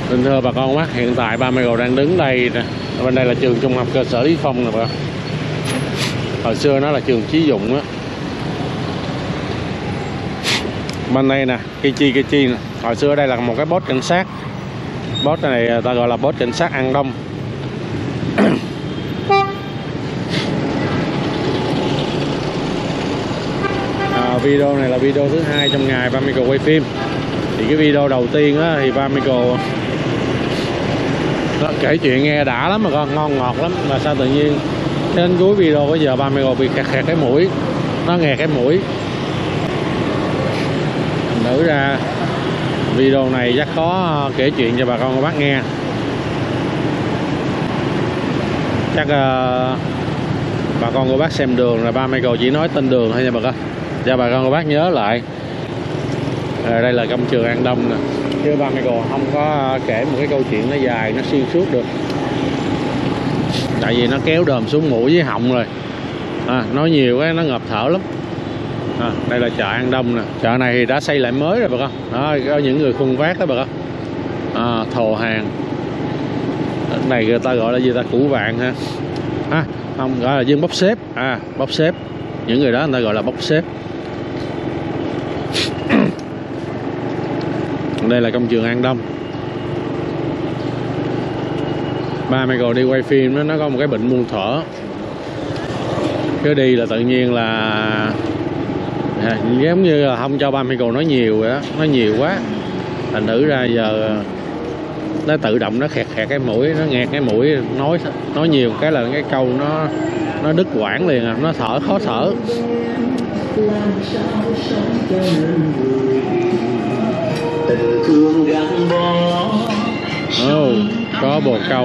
Xin thưa bà con bác, hiện tại ba Michael đang đứng đây nè. Bên đây là trường trung học cơ sở Lý Phong nè bà. Hồi xưa nó là trường Chí Dụng á. Bên đây nè, Kichi nè. Hồi xưa ở đây là một cái post cảnh sát. Post này ta gọi là post cảnh sát An Đông. Video này là video thứ 2 trong ngày ba Michael quay phim. Thì cái video đầu tiên á, thì ba Michael kể chuyện nghe đã lắm mà con, ngon ngọt lắm. Mà sao tự nhiên đến cuối video bây giờ ba Michael bị khẹt cái mũi. Nó nghẹt cái mũi. Thử ra video này chắc khó kể chuyện cho bà con cô bác nghe. Chắc bà con cô bác xem đường là ba Michael chỉ nói tên đường thôi nha bà con. Cho bà con cô bác nhớ lại. Đây là công trường An Đông nè. Chứ ba Michael không có kể một cái câu chuyện nó dài, nó xuyên suốt được. Tại vì nó kéo đờm xuống mũi với họng rồi. Nói nhiều cái nó ngợp thở lắm. Đây là chợ An Đông nè. Chợ này thì đã xây lại mới rồi bà con. Đó, có những người khuân vác đó bà con. Thồ hàng. Cái này người ta gọi là gì ta, củ vàng ha. Không, gọi là dân bốc xếp. Bốc xếp. Những người đó người ta gọi là bốc xếp. Đây là công trường An Đông. Ba Michael đi quay phim đó, nó có một cái bệnh muôn thở. Cứ đi là tự nhiên là giống như là không cho ba Michael nói nhiều vậy đó. Nói nhiều quá thành thử ra giờ nó tự động nó khẹt cái mũi, nó nghẹt cái mũi. Nói nhiều cái là cái câu nó đứt quãng liền à. Nó thở khó thở. Có bồ câu.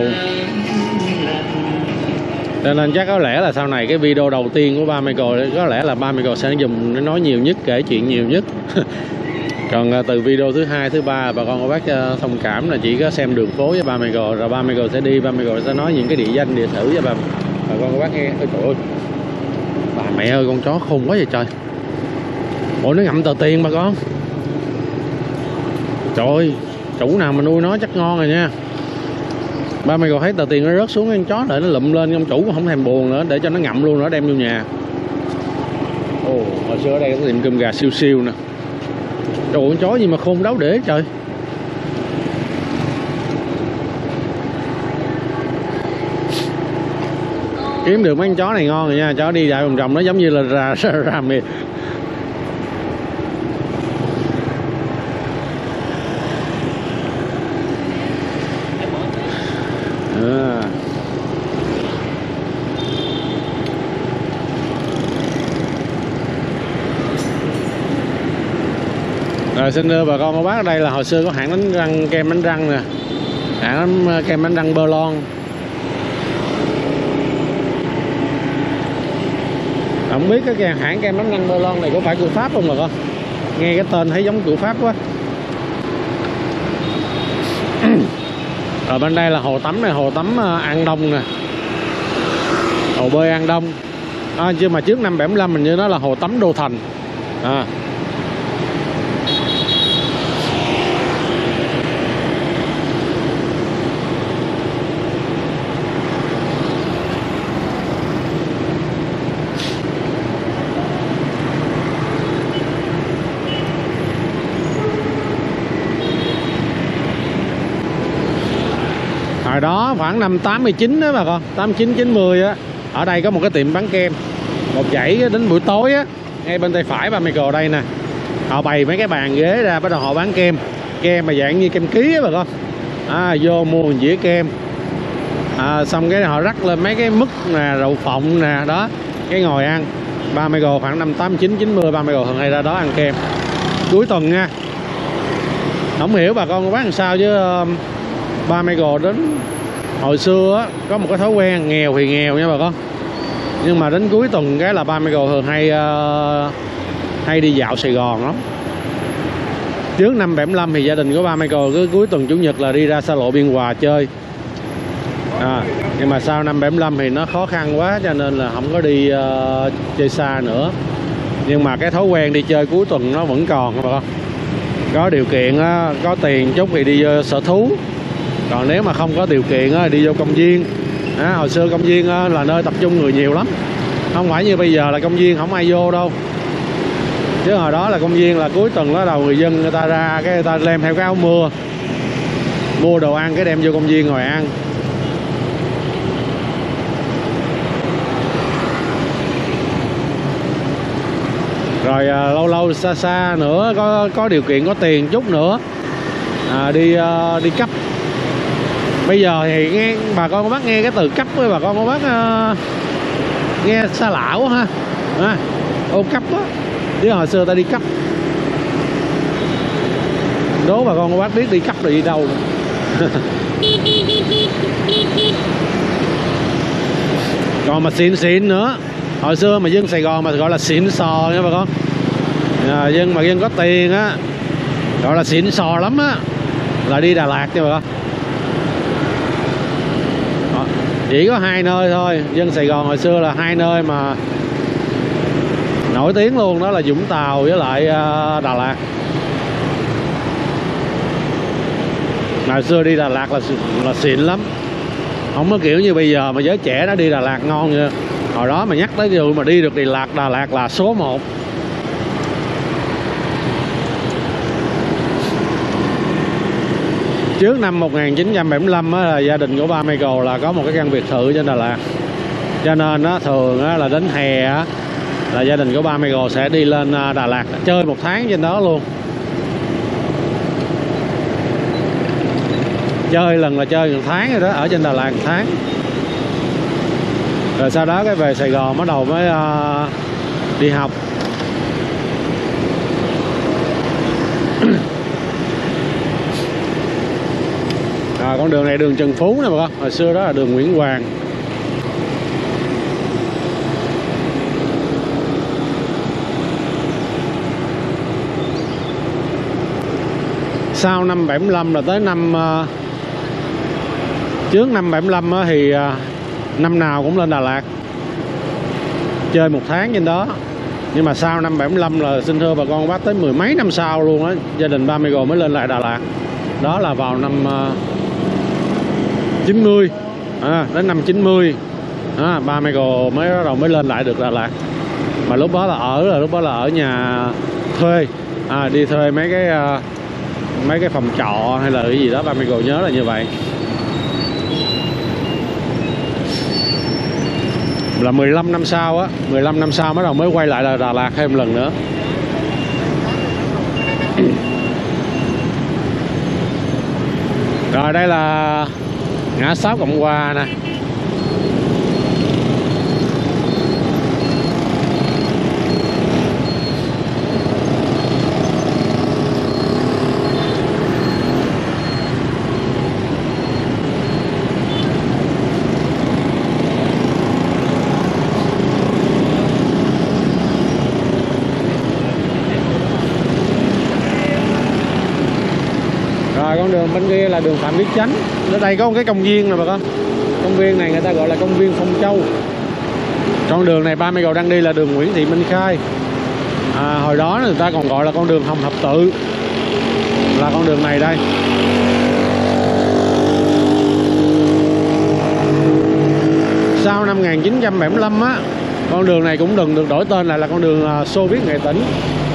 Cho nên chắc có lẽ là sau này cái video đầu tiên của ba Michael có lẽ là ba Michael sẽ dùng để nói nhiều nhất, kể chuyện nhiều nhất. Còn từ video thứ 2, thứ 3 bà con cô bác thông cảm là chỉ có xem đường phố với ba Michael. Rồi ba Michael sẽ đi, ba Michael sẽ nói những cái địa danh, địa thử cho bà con cô bác nghe. Ôi trời ơi, bà mẹ ơi, con chó khùng quá vậy trời. Ủa nó ngậm tờ tiền bà con. Trời ơi, chủ nào mà nuôi nó chắc ngon rồi nha. Ba Michael thấy tờ tiền nó rớt xuống, con chó để nó lụm lên, ông chủ cũng không thèm buồn nữa, để cho nó ngậm luôn, nó đem vô nhà. Hồi xưa ở đây có tiệm cơm gà siêu siêu nè. Trời ơi, con chó gì mà khôn đáo để trời. Kiếm được mấy con chó này ngon rồi nha. Chó đi dạo vòng vòng nó giống như là ra miệt. Rồi xin thưa bà con cô bác, ở đây là hồi xưa có hãng đánh răng, kem đánh răng nè. Hãng kem đánh răng Berlon. Không biết cái hãng kem đánh răng Berlon này có phải của Pháp không bà con? Nghe cái tên thấy giống của Pháp quá. Ở bên đây là hồ tắm này, hồ tắm An Đông nè. Hồ bơi An Đông. Chứ mà trước năm 75 mình như nó là hồ tắm Đô Thành. Hồi đó khoảng năm 89 đó bà con, 89 90 á, ở đây có một cái tiệm bán kem, một dãy đến buổi tối á, ngay bên tay phải ba Michael đây nè. Họ bày mấy cái bàn ghế ra, bắt đầu họ bán kem. Kem mà dạng như kem ký á bà con. Vô mua một dĩa kem. Xong cái họ rắc lên mấy cái mứt nè, đậu phộng nè, đó, cái ngồi ăn. Ba Michael khoảng năm 89 90 ba Michael thường hay ra đó ăn kem. Cuối tuần nha. Không hiểu bà con có bán làm sao chứ ba Michael đến hồi xưa á, có một cái thói quen nghèo thì nghèo nha bà con, nhưng mà đến cuối tuần cái là ba Michael thường hay đi dạo Sài Gòn lắm. Trước năm 75 thì gia đình của ba Michael cứ cuối tuần chủ nhật là đi ra xa lộ Biên Hòa chơi. Nhưng mà sau năm 75 thì nó khó khăn quá cho nên là không có đi chơi xa nữa. Nhưng mà cái thói quen đi chơi cuối tuần nó vẫn còn bà con. Có điều kiện có tiền chút thì đi sở thú. Còn nếu mà không có điều kiện á, đi vô công viên. Hồi xưa công viên á, là nơi tập trung người nhiều lắm, không phải như bây giờ là công viên không ai vô đâu. Chứ hồi đó là công viên là cuối tuần đó đầu người dân người ta ra cái người ta đem theo cái áo mưa, mua đồ ăn cái đem vô công viên ngồi ăn. Rồi lâu lâu xa xa nữa có điều kiện có tiền chút nữa đi cấp. Bây giờ thì nghe bà con có bác nghe cái từ cấp với bà con có bác nghe xa lạ quá ha. Ô cấp á, chứ hồi xưa ta đi cấp. Đố bà con có bác biết đi cấp là đi đâu. Còn mà xịn nữa, hồi xưa mà dân Sài Gòn mà gọi là xịn sò nha bà con. Dân mà dân có tiền á, gọi là xịn sò lắm á, là đi Đà Lạt nha bà con. Chỉ có 2 nơi thôi, dân Sài Gòn hồi xưa là 2 nơi mà nổi tiếng luôn, đó là Vũng Tàu với lại Đà Lạt. Hồi xưa đi Đà Lạt là xịn lắm, không có kiểu như bây giờ mà giới trẻ nó đi Đà Lạt ngon như hồi đó. Mà nhắc tới vụ mà đi được Đà Lạt là số 1. Trước năm 1975 á, là gia đình của ba Michael là có một cái căn biệt thự trên Đà Lạt. Cho nên á, thường á, là đến hè á, là gia đình của ba Michael sẽ đi lên Đà Lạt chơi 1 tháng trên đó luôn. Chơi lần là chơi 1 tháng rồi đó, ở trên Đà Lạt 1 tháng. Rồi sau đó cái về Sài Gòn bắt đầu mới đi học. Con đường này đường Trần Phú nè bà con, hồi xưa đó là đường Nguyễn Hoàng. Sau năm 75 là tới năm trước năm 75 á, thì năm nào cũng lên Đà Lạt chơi 1 tháng trên đó. Nhưng mà sau năm 75 là xin thưa bà con bác, tới 10 mấy năm sau luôn á, gia đình ba Michael mới lên lại Đà Lạt. Đó là vào năm 90 đến năm 90 ba Michael mới lên lại được Đà Lạt. Mà lúc đó là ở nhà thuê, đi thuê mấy cái phòng trọ hay là cái gì đó, ba Michael nhớ là như vậy. Là 15 năm sau á, 15 năm sau bắt đầu mới quay lại là Đà Lạt thêm một lần nữa. Rồi đây là ngã 6 Cộng Hòa nè. Con đường bên kia là đường Phạm Viết Chánh. Ở đây có một cái công viên nè bà con. Công viên này người ta gọi là công viên Phong Châu. Con đường này ba Michael đang đi là đường Nguyễn Thị Minh Khai. Hồi đó người ta còn gọi là con đường Hồng Thập Tự, là con đường này đây. Sau năm 1975 á, con đường này cũng được đổi tên lại là con đường Xô Viết Nghệ Tĩnh.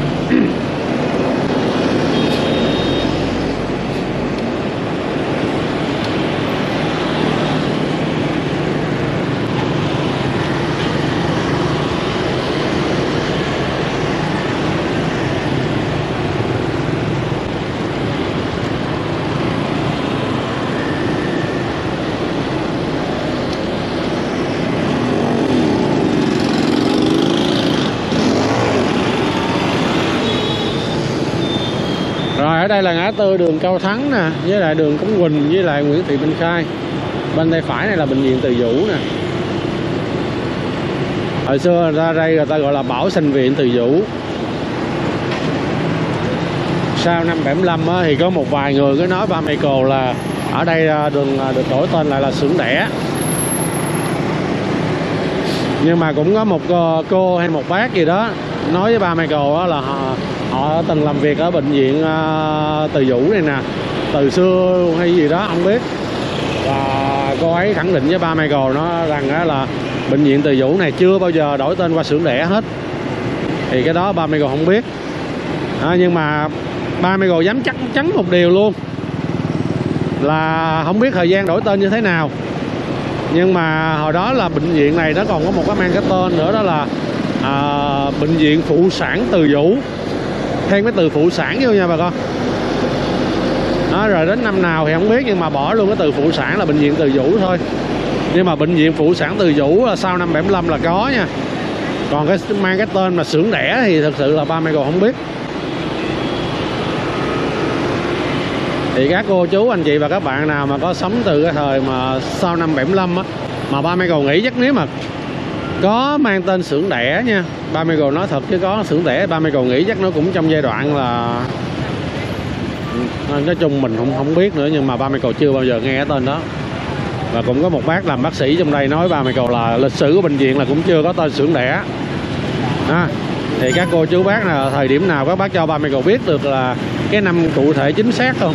Rồi ở đây là ngã tư đường Cao Thắng nè, với lại đường Cống Quỳnh với lại Nguyễn Thị Minh Khai. Bên tay phải này là bệnh viện Từ Dũ nè. Hồi xưa ra đây người ta gọi là Bảo Sanh Viện Từ Dũ. Sau năm 75 á, thì có một vài người cứ nói ba Michael là ở đây đường được đổi tên lại là xưởng đẻ. Nhưng mà cũng có một cô hay một bác gì đó nói với ba Michael là họ từng làm việc ở bệnh viện Từ Dũ này nè. từ xưa luôn hay gì đó không biết. Và cô ấy khẳng định với ba Michael nó rằng là bệnh viện Từ Dũ này chưa bao giờ đổi tên qua xưởng đẻ hết. Thì cái đó ba Michael không biết. Nhưng mà ba Michael dám chắc chắn một điều luôn là không biết thời gian đổi tên như thế nào. Nhưng mà hồi đó là bệnh viện này nó còn có một cái mang cái tên nữa, đó là bệnh viện phụ sản Từ Dũ, thêm cái từ phụ sản vô nha bà con. Rồi đến năm nào thì không biết, nhưng mà bỏ luôn cái từ phụ sản là bệnh viện Từ Dũ thôi. Nhưng mà bệnh viện phụ sản Từ Dũ là sau năm 75 là có nha. Còn cái mang cái tên mà xưởng đẻ thì thật sự là ba Michael không biết. Thì các cô chú anh chị và các bạn nào mà có sống từ cái thời mà sau năm 75 á, mà ba Michael nghĩ chắc nếu mà có mang tên xưởng đẻ nha, ba Michael nói thật chứ có xưởng đẻ, ba Michael nghĩ chắc nó cũng trong giai đoạn là, nói chung mình không biết nữa, nhưng mà ba Michael chưa bao giờ nghe cái tên đó. Và cũng có một bác làm bác sĩ trong đây nói ba Michael là lịch sử của bệnh viện là cũng chưa có tên xưởng đẻ. Thì các cô chú bác là thời điểm nào các bác cho ba Michael biết được là cái năm cụ thể chính xác không?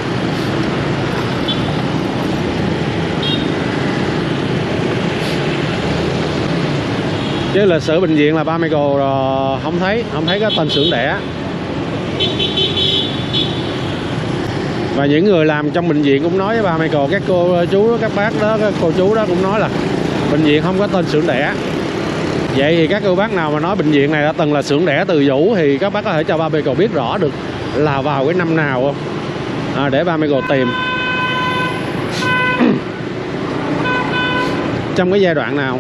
Chứ lịch sử bệnh viện là ba Michael không thấy cái tên xưởng đẻ. Và những người làm trong bệnh viện cũng nói với ba Michael, các cô chú các bác đó, các cô chú đó cũng nói là bệnh viện không có tên xưởng đẻ. Vậy thì các cô bác nào mà nói bệnh viện này đã từng là xưởng đẻ Từ Dũ thì các bác có thể cho ba Michael biết rõ được là vào cái năm nào không? Để ba Michael tìm. Trong cái giai đoạn nào?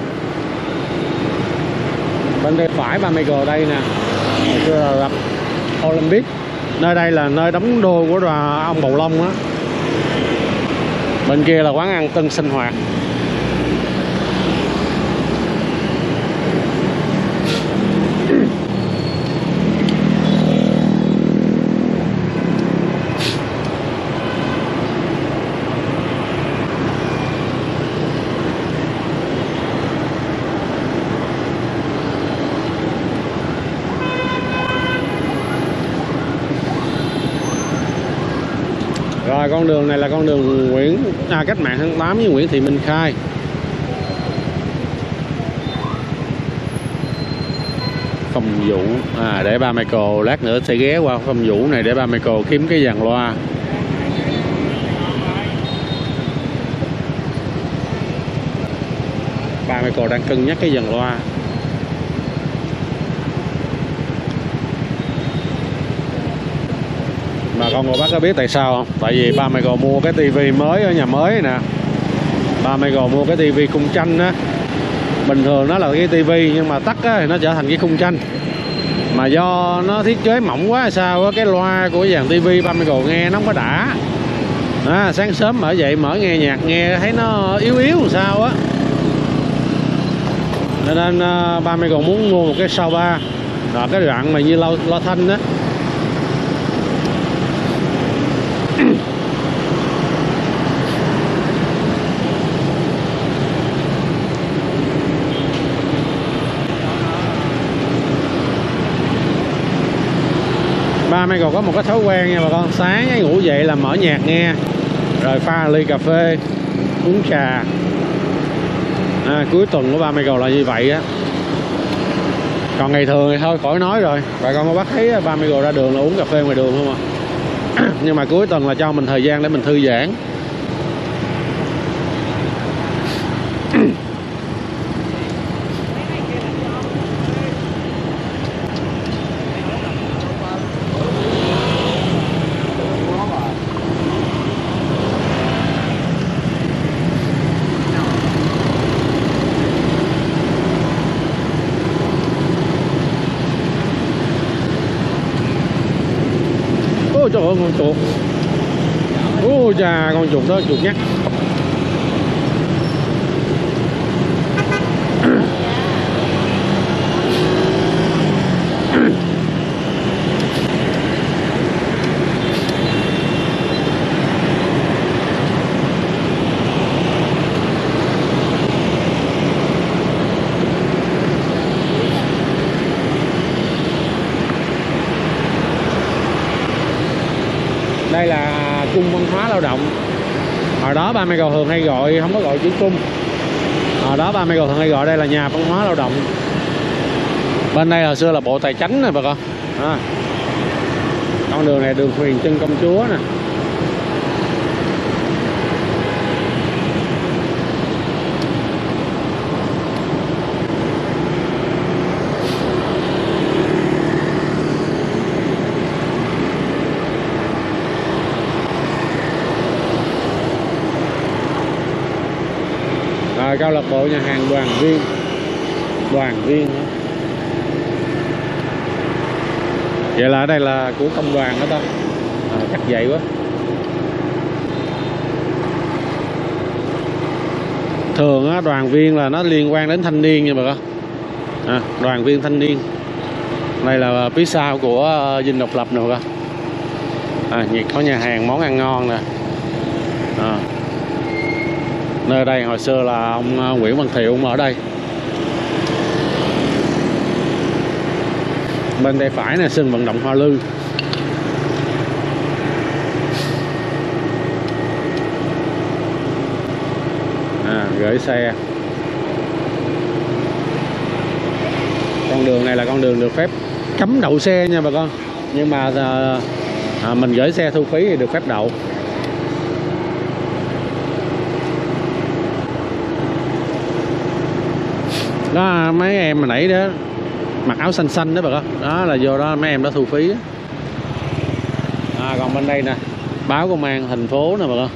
Bên tay phải ba Michael đây nè, xưa là Olympic. Nơi đây là nơi đóng đô của ông Bầu Long á. Bên kia là quán ăn Tân Sinh Hoạt. Rồi con đường này là con đường Cách mạng tháng 8 với Nguyễn Thị Minh Khai. Phong Vũ. Để ba Michael lát nữa sẽ ghé qua Phong Vũ này để ba Michael kiếm cái dàn loa. Ba Michael đang cân nhắc cái dàn loa. Bà con cô bác có biết tại sao không? Tại vì ba Michael mua cái tivi mới ở nhà mới nè. Ba Michael mua cái tivi khung tranh á. Bình thường nó là cái tivi nhưng mà tắt á, thì nó trở thành cái khung tranh. Mà do nó thiết kế mỏng quá hay sao á, cái loa của dàn tivi ba Michael nghe nó không có đã. Sáng sớm mở dậy mở nghe nhạc nghe thấy nó yếu yếu làm sao á. Cho nên ba Michael muốn mua một cái soundbar. Rồi cái đoạn mà như loa thanh á. Ba Michael có một cái thói quen nha bà con, sáng ngủ dậy là mở nhạc nghe, rồi pha ly cà phê, uống trà. Cuối tuần của ba Michael là như vậy á. Còn ngày thường thì thôi khỏi nói rồi. Bà con có bác thấy ba Michael ra đường là uống cà phê ngoài đường không à? Nhưng mà cuối tuần là cho mình thời gian để mình thư giãn. Ôi trời ơi con chuột. Ôi chà con chuột đó, chuột nhắt. Đây là cung văn hóa lao động. Hồi đó ba mẹ Cầu Thường hay gọi, không có gọi chữ cung. Hồi đó ba mẹ Cầu Thường hay gọi đây là nhà văn hóa lao động. Bên đây hồi xưa là bộ tài chánh nè bà con. Con đường này đường Huyền Trân Công Chúa nè. Câu lạc bộ nhà hàng Đoàn Viên vậy là ở đây là của công đoàn đó ta. Chắc vậy quá. Thường á, đoàn viên là nó liên quan đến thanh niên nha bà con. Đoàn viên thanh niên. Đây là phía sau của Dinh Độc Lập nè bà con. Nhiệt có nhà hàng món ăn ngon nè. Nơi đây hồi xưa là ông Nguyễn Văn Thiệu ông ở đây. Bên tay phải là sân vận động Hoa Lư. Gửi xe. Con đường này là con đường được phép cấm đậu xe nha bà con. Nhưng mà mình gửi xe thu phí thì được phép đậu. Đó mấy em mà nãy đó mặc áo xanh xanh đó bà con. Đó là vô đó mấy em đó thu phí đó. Còn bên đây nè, báo công an thành phố nè bà con.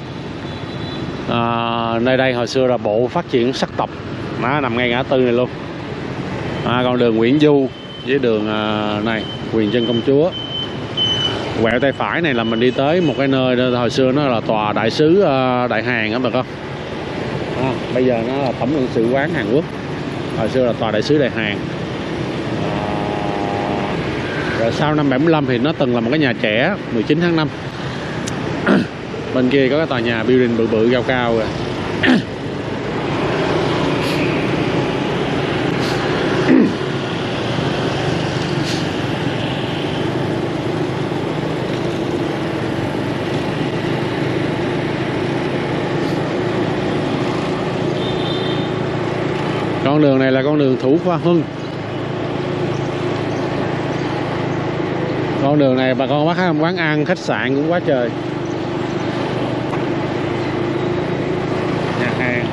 Nơi đây hồi xưa là bộ phát triển sắc tộc. Nó nằm ngay ngã tư này luôn. Con đường Nguyễn Du với đường này Huyền Trân Công Chúa. Quẹo tay phải này là mình đi tới một cái nơi đó, hồi xưa nó là tòa đại sứ Đại Hàn đó bà con. Bây giờ nó là Tổng lãnh sự quán Hàn Quốc. Hồi xưa là tòa đại sứ Đại Hàn. Rồi sau năm 75 thì nó từng là một cái nhà trẻ 19 tháng 5. Bên kia có cái tòa nhà building bự bự cao cao rồi. Con đường này là con đường Thủ Khoa Hưng. Con đường này bà con bắt quán ăn, khách sạn cũng quá trời. Nhà hàng.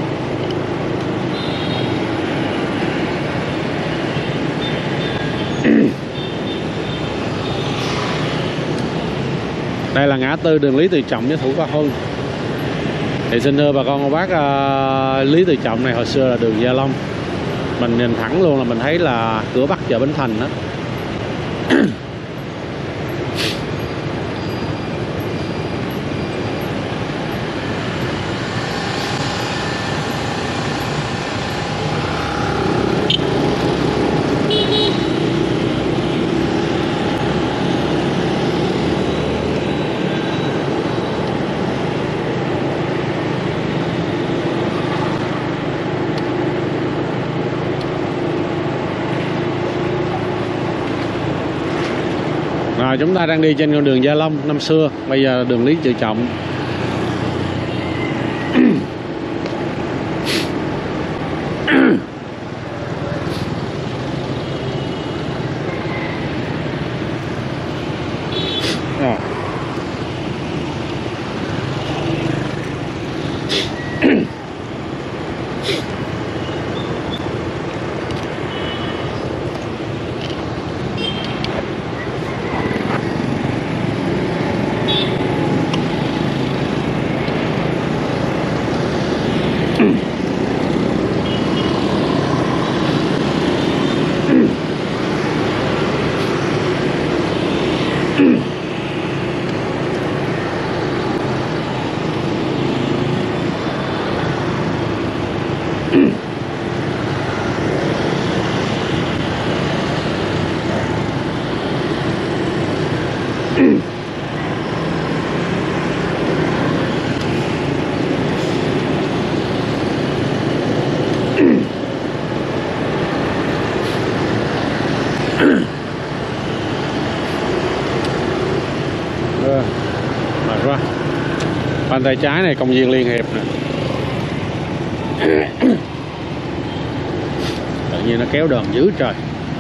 Đây là ngã tư đường Lý Tự Trọng với Thủ Khoa Hưng. Thì xin thưa bà con bác, Lý Tự Trọng này hồi xưa là đường Gia Long. Mình nhìn thẳng luôn là mình thấy là cửa Bắc chợ Bến Thành đó. Chúng ta đang đi trên con đường Gia Long năm xưa, bây giờ đường Lý Tự Trọng. Mệt quá. Bên tay trái này công viên Liên Hiệp nè. Tự nhiên nó kéo đờn dữ trời.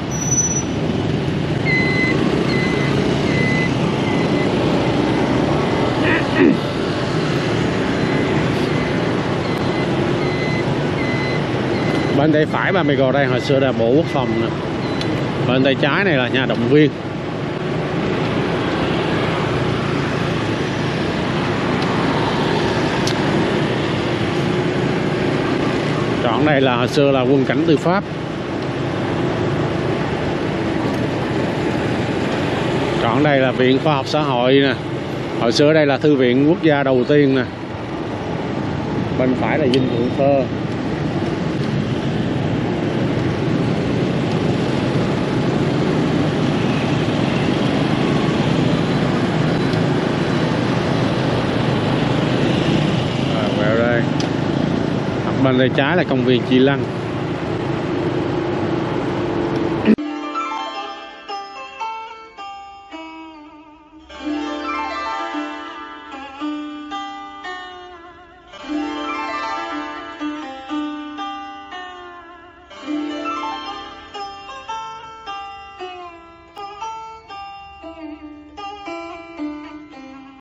Bên tay phải Ba Mego đây hồi xưa là Bộ Quốc phòng nè. Bên tay trái này là nhà động viên. Trọn đây là hồi xưa là quân cảnh tư pháp. Trọn đây là Viện Khoa học Xã hội nè. Hồi xưa đây là Thư viện Quốc gia đầu tiên nè. Bên phải là Dinh Thượng Thơ. Quẹo đây. Bên tay trái là công viên Chi Lăng.